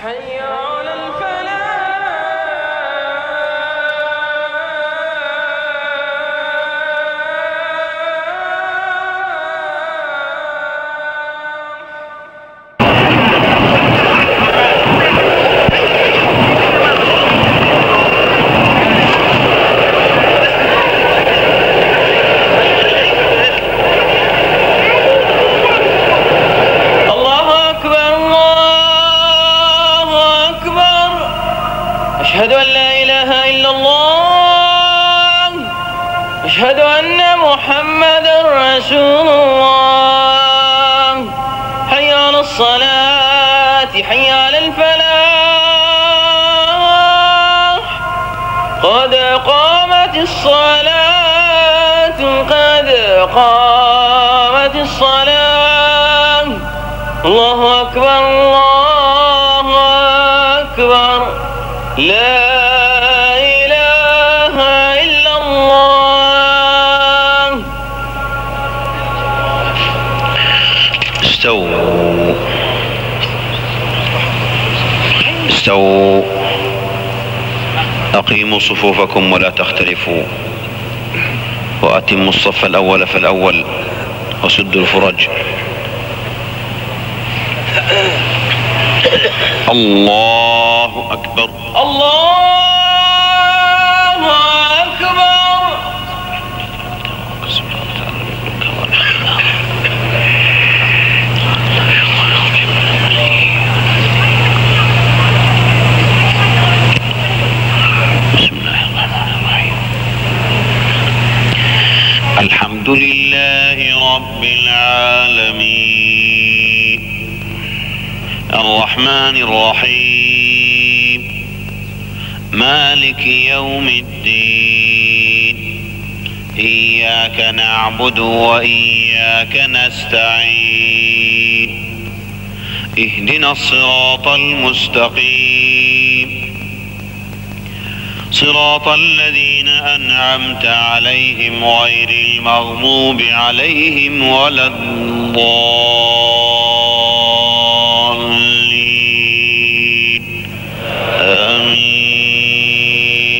حي على الفلاح. أشهد أن لا إله إلا الله، أشهد أن محمدا رسول الله. حي على الصلاة، حي على الفلاح، قد قامت الصلاة، قد قامت الصلاة. الله أكبر، الله أكبر، لا إله إلا الله. استووا استووا، أقيموا صفوفكم ولا تختلفوا، وأتموا الصف الأول فالأول، وسدوا الفرج. الله أكبر، الله أكبر. بسم الله الرحمن الرحيم. الحمد لله رب العالمين، الرحمن الرحيم، مالك يوم الدين. إياك نعبد وإياك نستعين، اهدنا الصراط المستقيم، صراط الذين أنعمت عليهم غير المغضوب عليهم ولا الضالين. آمين.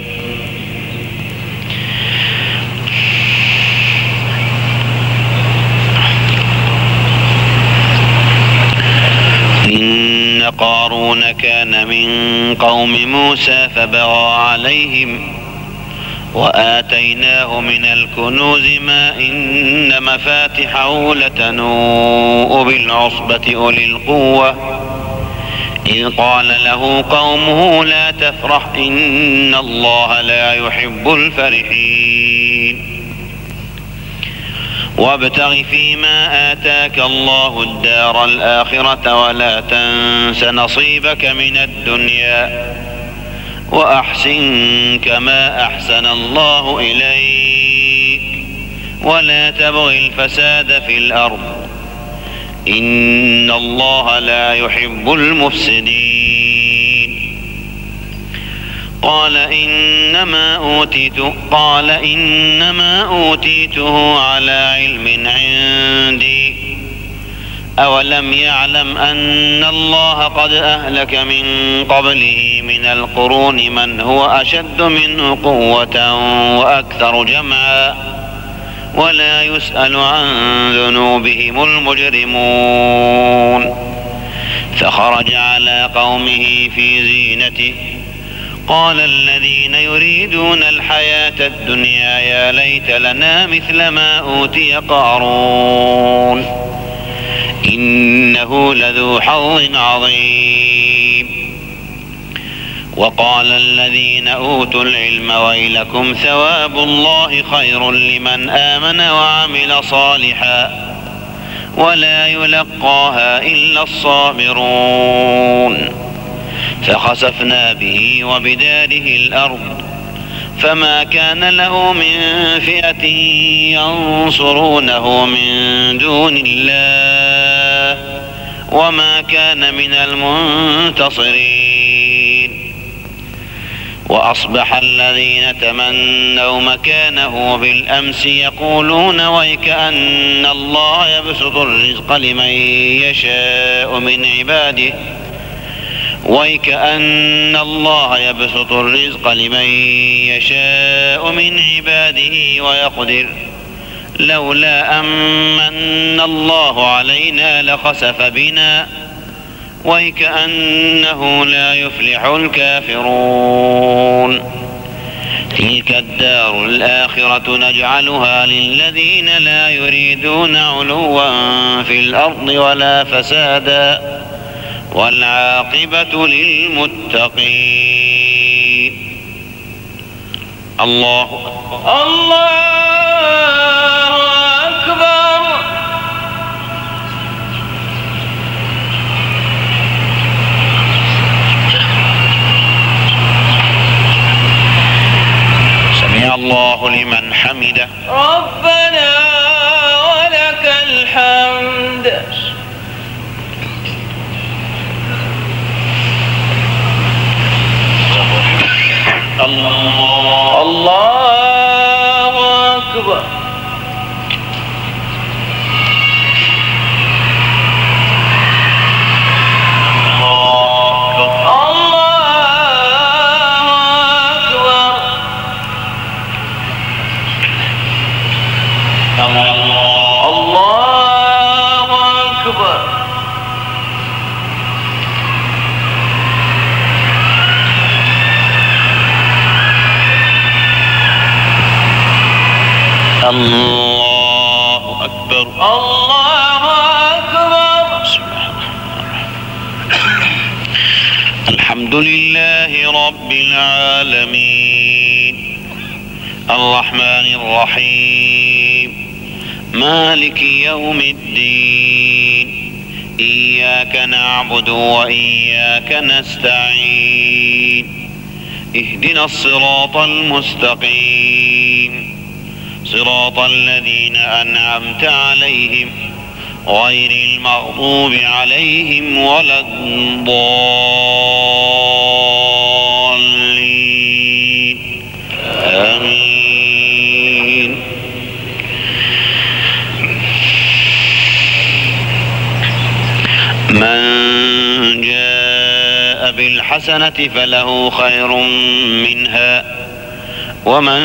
إن قارون كان من قوم موسى فبغى عليهم، وآتيناه من الكنوز ما إن مفاتحه لتنوء بالعصبة أولي القوة، إذ قال له قومه لا تفرح إن الله لا يحب الفرحين. وابتغ فيما آتاك الله الدار الآخرة ولا تنس نصيبك من الدنيا، وأحسن كما أحسن الله إليك، ولا تبغ الفساد في الأرض، إن الله لا يحب المفسدين. قال إنما أوتيته على علم عندي، أولم يعلم أن الله قد أهلك من قبله من القرون من هو أشد منه قوة وأكثر جمعا، ولا يسأل عن ذنوبهم المجرمون. فخرج على قومه في زينته، قال الذين يريدون الحياة الدنيا يا ليت لنا مثل ما أوتي قارون إنه لذو حظ عظيم. وقال الذين أوتوا العلم ويلكم ثواب الله خير لمن آمن وعمل صالحا، ولا يلقاها إلا الصابرون. فخسفنا به وبداره الأرض، فما كان له من فئة ينصرونه من دون الله، وما كان من المنتصرين. وأصبح الذين تمنوا مكانه بالأمس يقولون ويك أن الله يبسط الرزق لمن يشاء من عباده وَيْكَأَنَّ اللَّهَ يَبْسُطُ الرِّزْقَ لِمَن يَشَاءُ مِنْ عِبَادِهِ وَيَقْدِرُ لَوْلَا أَمَّنَّ اللَّهُ عَلَيْنَا لَخَسَفَ بِنَا وَيْكَأَنَّهُ لَا يُفْلِحُ الْكَافِرُونَ تِلْكَ الدَّارُ الْآخِرَةُ نَجْعَلُهَا لِلَّذِينَ لَا يُرِيدُونَ عُلُوًّا فِي الْأَرْضِ وَلَا فَسَادًا وَالْعَاقِبَةُ لِلْمُتَّقِينَ. الله أكبر. الله أكبر. سمع الله لمن حمده. ربنا ولك الحمد. الله أكبر. الله أكبر. الله أكبر. الحمد لله رب العالمين الرحمن الرحيم مالك يوم الدين إياك نعبد وإياك نستعين اهدنا الصراط المستقيم صراط الذين أنعمت عليهم غير المغضوب عليهم ولا الضالين آمين. من جاء بالحسنة فله خير منها ومن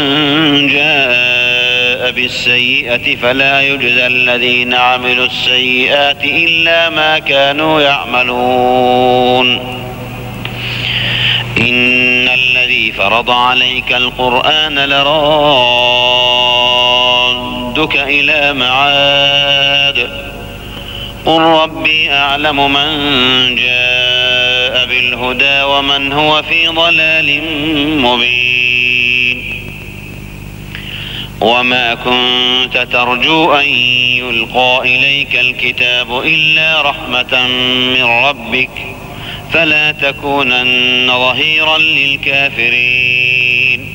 جاء بالسيئة فلا يجزى الذين عملوا السيئات إلا ما كانوا يعملون. إن الذي فرض عليك القرآن لرادك إلى معاد قل ربي أعلم من جاء بالهدى ومن هو في ضلال مبين. وما كنت ترجو أن يلقى إليك الكتاب إلا رحمة من ربك فلا تكونن ظهيرا للكافرين.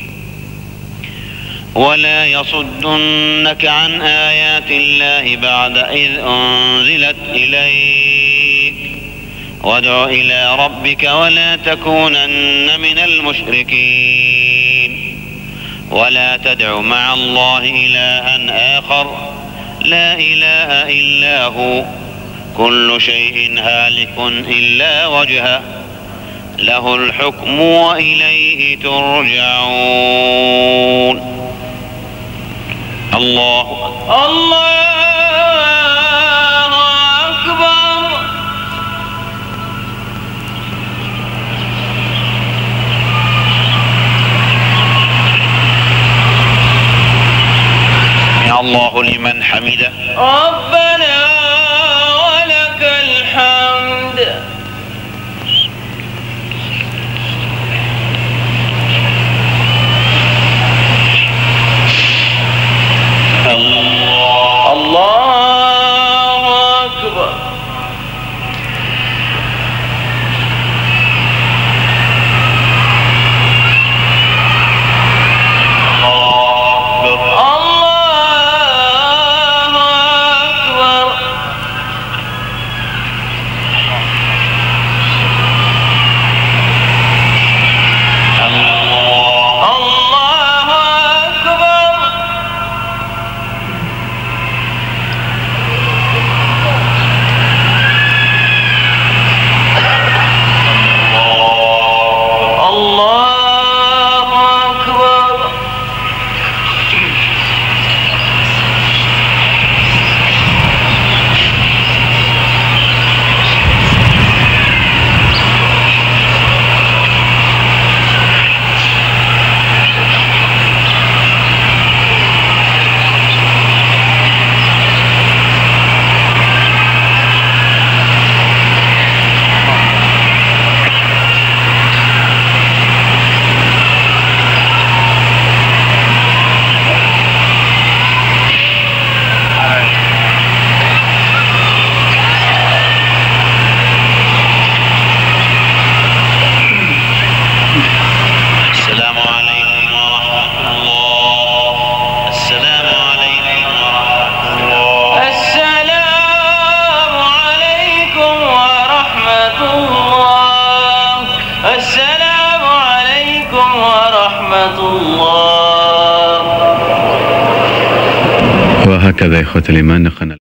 ولا يصدنك عن آيات الله بعد إذ أنزلت إليك وادع إلى ربك ولا تكونن من المشركين. ولا تدع مع الله إلها آخر لا إله إلا هو كل شيء هالك إلا وجهه له الحكم وإليه ترجعون. الله أكبر. سمع الله لمن حمده. ربنا ولك الحمد. الله أكبر. الله أكبر. ورحمة الله. وهكذا إخوة الإيمان نقلنا